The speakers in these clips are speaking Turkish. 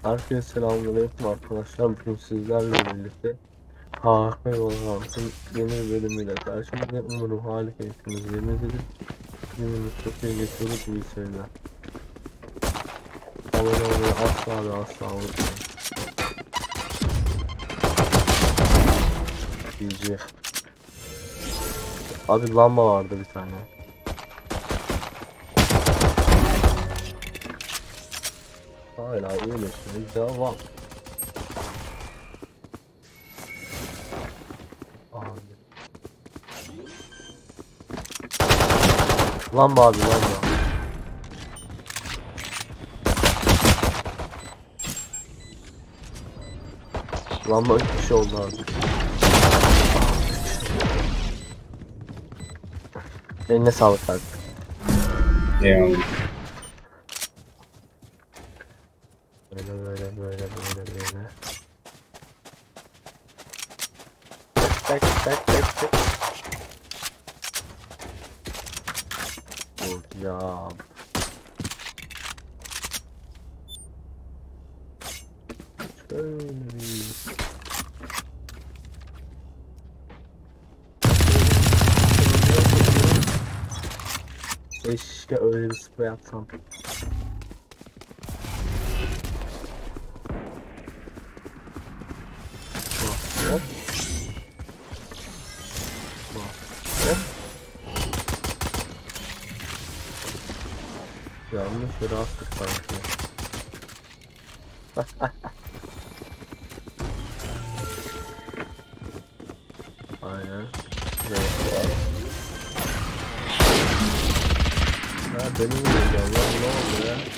Herkese selamünaleyküm arkadaşlar. Bugün sizlerle birlikte Harika Valorant'ın yeni bir bölümüyle karşınızdayım. Umarım harika eğitiminiz yerindedir. Günümüz çok iyi geçiyoruz. İyi seyirler. Abone olmayı asla ve asla unutmayın. GG. Abi lamba vardı bir tane. Hala iyileşiyor. Devam. Abi. Lamba abi lamba. Lamba 3 kişi oldu abi. Eline sağlık abi. Eyvallah. Böyle. Tek. Hocam. Şöyle bir... Keşke öyle bir sprey atsam. Hop. Yanlış yere attık sanki. Aynen. Evet. Ha benim vuracağım lan ne oldu ya?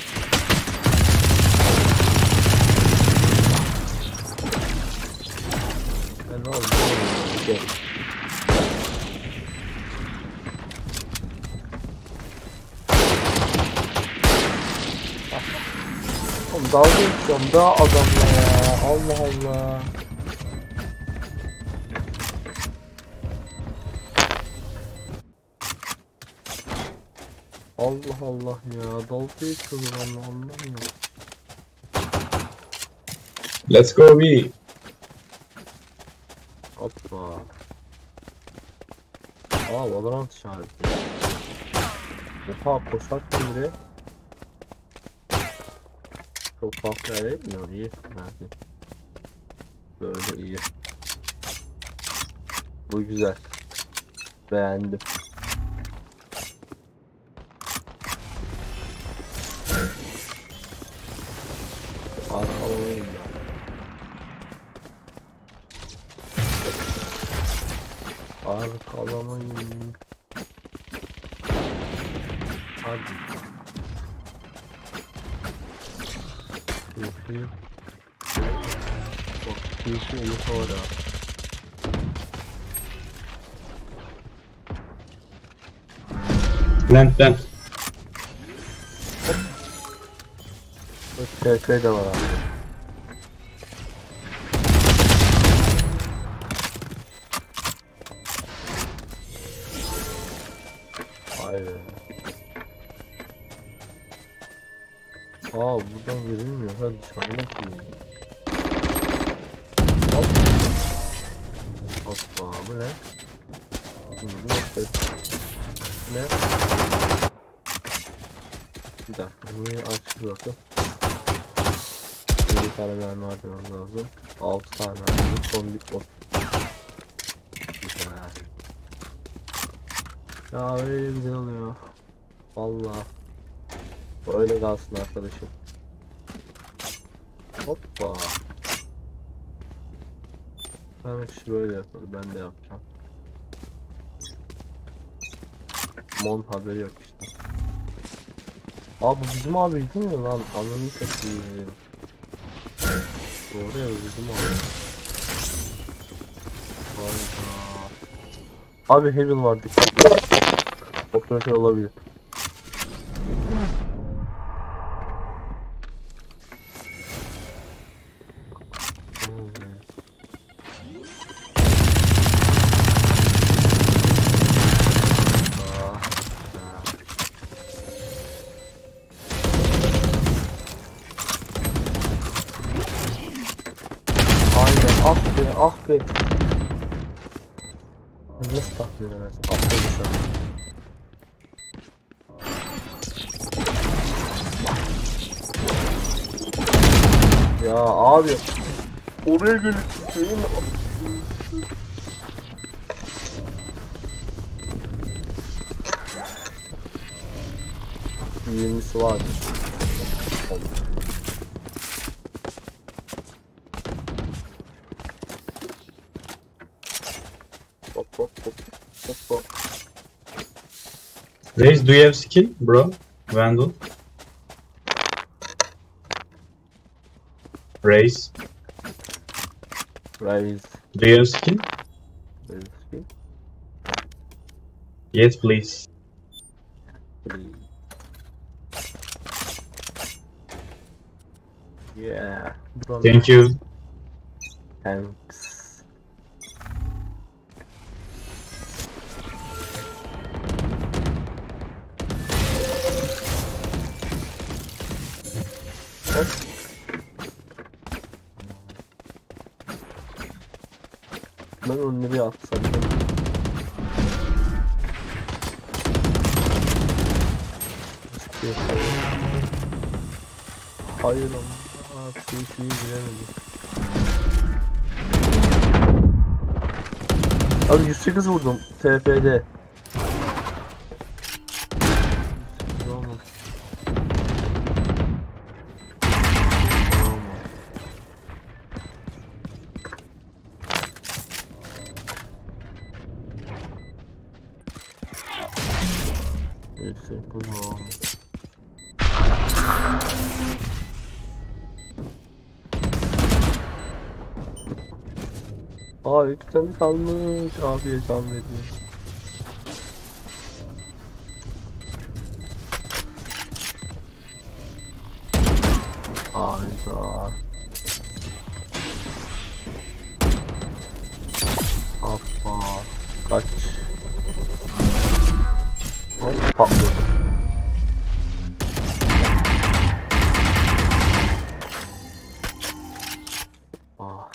Ne oldu? Gel. Oğlum dalga geçiyorum daha adamla ya. Allah Allah. Allah Allah ya. Dalga geçiyorum valla anlamıyorum. Let's go B. Hoppa. Valorant işareti. Oha koşarken bile çok farklı yere gitmiyor. İyi. Yani. Böyle iyi. Bu güzel. Beğendim. Arkalayayım ya. Arkalamayın. Hadi. Çünkü bak birisi uyusa var ha. Plant. TP de var abi. Vay be. Buradan girilmiyor. Hadi dışarıda kullanıyor. Hop. Hoppa bu ne? Ne? Bir dakika bunu aç bakın. Bir tane mermi harcamam lazım. 6 tane mermi. Son bir ot. Güzel. Ya öyle güzel oluyor. Vallahi. Öyle kalsın arkadaşım. Hoppa. Ben şu böyle yapalım. Ben de yapacağım. Mon haberi yok işte. Bu bizim abi değil mi lan? Anlamı satayım. Doğru ya bizim abi. Abi Heaven var dikkat. Operatör olabilir. be, ah be. Nasıl tahmin edersin? Atladı şu an. Ya abi. Oraya gelip şeyin... 20'si var. Hop hop hop hop hop. Raze, do you have skill, bro? Vandal? Raze, Rise. do you have skill? Rise. Yes, please. Yeah. Thank you. Thanks. Hop. Ben onu nereye atsam? Hayır ama TP'yi giremedim. Abi 108 vurdum TF'de. Olmaz. Neyse bu olmaz. Aa 2 tane kalmış. Abiye can veriyor. Hayda. Hoppa. Kaç. Hop patladı. Ah.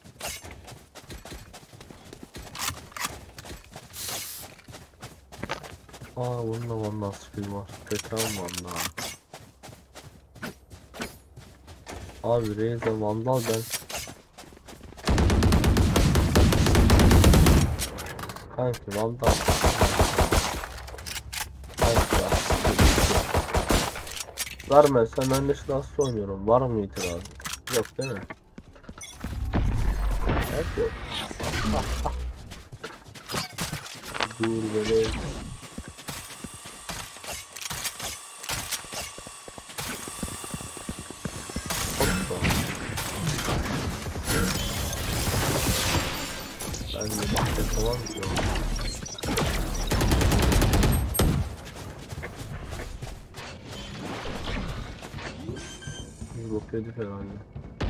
Bununla ondan skill var. Kötü valla. Abi Razer Vandal ben. Kanki Vandal. Kanki ya. Vermezsen ben de silahsız oynuyorum. Var mı itirazın? Yok değil mi? Evet yok. Dur böyle. Ben de işte tamam diyorum. Bir bok yedik herhalde.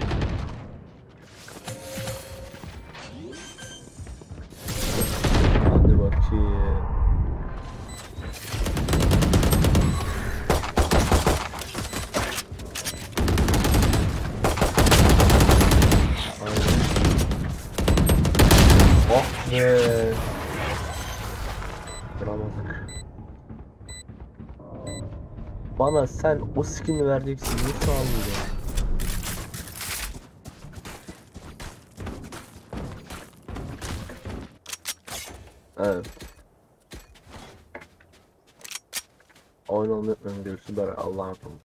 Hadi bakayım. Oh be. Vuramadık. Bana sen o skin'i vereceksin. Nasıl almayacaksın? Evet. Oyun olmayı unutmayın. Görüşürüz. Allah'a emanet olun.